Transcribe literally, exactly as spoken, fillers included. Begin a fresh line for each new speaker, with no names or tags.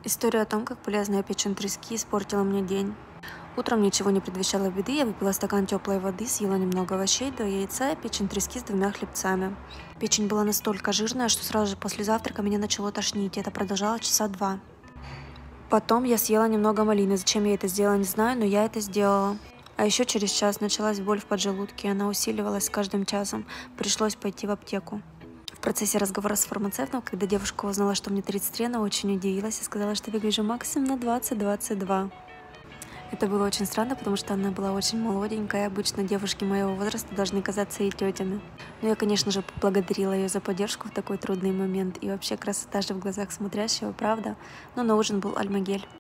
История о том, как полезная печень трески испортила мне день. Утром ничего не предвещало беды, я выпила стакан теплой воды, съела немного овощей, до яйца и печень трески с двумя хлебцами. Печень была настолько жирная, что сразу же после завтрака меня начало тошнить, и это продолжалось часа два. Потом я съела немного малины, зачем я это сделала, не знаю, но я это сделала. А еще через час началась боль в поджелудке, и она усиливалась с каждым часом, пришлось пойти в аптеку. В процессе разговора с фармацевтом, когда девушка узнала, что мне тридцать три, она очень удивилась и сказала, что выгляжу максимум на двадцать-двадцать два. Это было очень странно, потому что она была очень молоденькая, обычно девушки моего возраста должны казаться ей тетями. Но я, конечно же, поблагодарила ее за поддержку в такой трудный момент, и вообще красота же в глазах смотрящего, правда? Но на ужин был альмагель.